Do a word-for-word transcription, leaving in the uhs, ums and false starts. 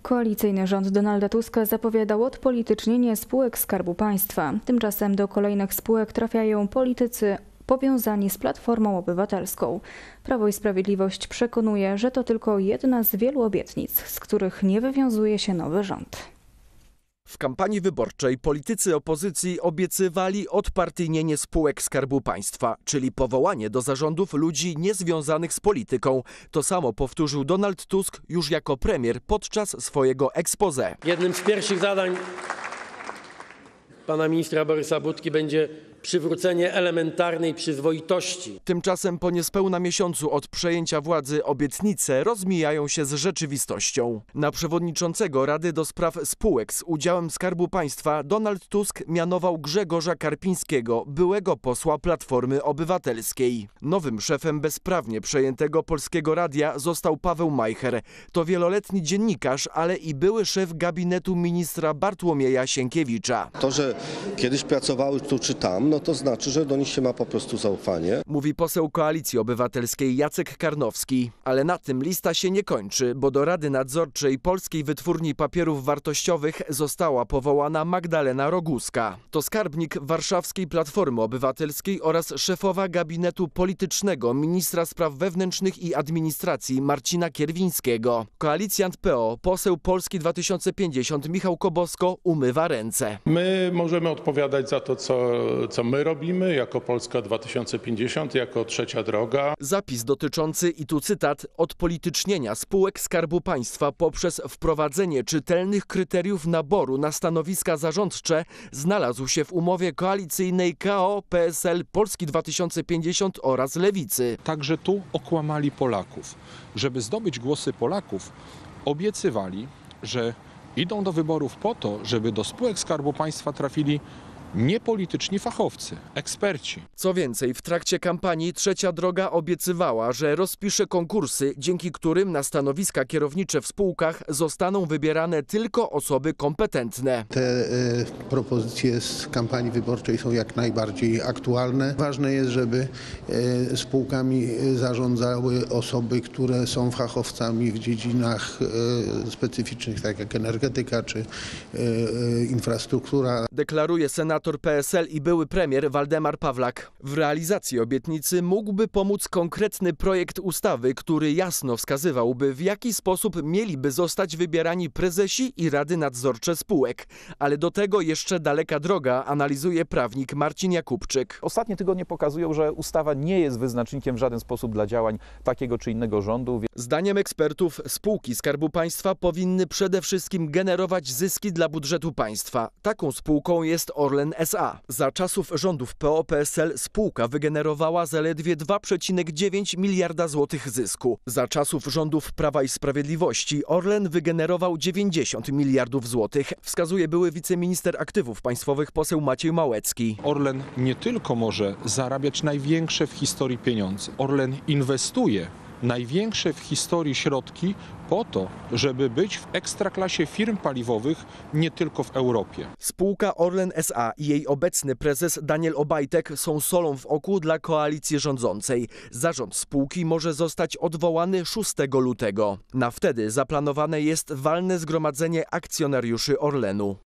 Koalicyjny rząd Donalda Tuska zapowiadał odpolitycznienie spółek Skarbu Państwa. Tymczasem do kolejnych spółek trafiają politycy powiązani z Platformą Obywatelską. Prawo i Sprawiedliwość przekonuje, że to tylko jedna z wielu obietnic, z których nie wywiązuje się nowy rząd. W kampanii wyborczej politycy opozycji obiecywali odpartyjnienie spółek Skarbu Państwa, czyli powołanie do zarządów ludzi niezwiązanych z polityką. To samo powtórzył Donald Tusk już jako premier podczas swojego exposé. Jednym z pierwszych zadań pana ministra Borysa Budki będzie przywrócenie elementarnej przyzwoitości. Tymczasem po niespełna miesiącu od przejęcia władzy obietnice rozmijają się z rzeczywistością. Na przewodniczącego Rady do Spraw Spółek z udziałem Skarbu Państwa Donald Tusk mianował Grzegorza Karpińskiego, byłego posła Platformy Obywatelskiej. Nowym szefem bezprawnie przejętego Polskiego Radia został Paweł Majcher. To wieloletni dziennikarz, ale i były szef gabinetu ministra Bartłomieja Sienkiewicza. To, że kiedyś pracowały tu czy tam, no to znaczy, że do nich się ma po prostu zaufanie. Mówi poseł Koalicji Obywatelskiej Jacek Karnowski. Ale na tym lista się nie kończy, bo do Rady Nadzorczej Polskiej Wytwórni Papierów Wartościowych została powołana Magdalena Roguska. To skarbnik warszawskiej Platformy Obywatelskiej oraz szefowa gabinetu politycznego ministra spraw wewnętrznych i administracji Marcina Kierwińskiego. Koalicjant P O, poseł Polski dwa tysiące pięćdziesiąt Michał Kobosko umywa ręce. My możemy odpowiadać za to, co, co my robimy jako Polska dwa tysiące pięćdziesiąt, jako Trzecia Droga. Zapis dotyczący, i tu cytat, odpolitycznienia spółek Skarbu Państwa poprzez wprowadzenie czytelnych kryteriów naboru na stanowiska zarządcze znalazł się w umowie koalicyjnej K O, P S L, Polski dwa tysiące pięćdziesiąt oraz Lewicy. Także tu okłamali Polaków. Żeby zdobyć głosy Polaków, obiecywali, że idą do wyborów po to, żeby do spółek Skarbu Państwa trafili niepolityczni fachowcy, eksperci. Co więcej, w trakcie kampanii Trzecia Droga obiecywała, że rozpisze konkursy, dzięki którym na stanowiska kierownicze w spółkach zostaną wybierane tylko osoby kompetentne. Te y, propozycje z kampanii wyborczej są jak najbardziej aktualne. Ważne jest, żeby y, spółkami zarządzały osoby, które są fachowcami w dziedzinach y, specyficznych, tak jak energetyka czy y, y, infrastruktura. Deklaruje senator P S L i były premier Waldemar Pawlak. W realizacji obietnicy mógłby pomóc konkretny projekt ustawy, który jasno wskazywałby, w jaki sposób mieliby zostać wybierani prezesi i rady nadzorcze spółek. Ale do tego jeszcze daleka droga, analizuje prawnik Marcin Jakubczyk. Ostatnie tygodnie pokazują, że ustawa nie jest wyznacznikiem w żaden sposób dla działań takiego czy innego rządu. Zdaniem ekspertów spółki Skarbu Państwa powinny przede wszystkim generować zyski dla budżetu państwa. Taką spółką jest Orlen S A. Za czasów rządów P O P S L spółka wygenerowała zaledwie dwa przecinek dziewięć miliarda złotych zysku. Za czasów rządów Prawa i Sprawiedliwości Orlen wygenerował dziewięćdziesiąt miliardów złotych, wskazuje były wiceminister aktywów państwowych poseł Maciej Małecki. Orlen nie tylko może zarabiać największe w historii pieniądze. Orlen inwestuje największe w historii środki po to, żeby być w ekstraklasie firm paliwowych nie tylko w Europie. Spółka Orlen S A i jej obecny prezes Daniel Obajtek są solą w oku dla koalicji rządzącej. Zarząd spółki może zostać odwołany szóstego lutego. Na wtedy zaplanowane jest walne zgromadzenie akcjonariuszy Orlenu.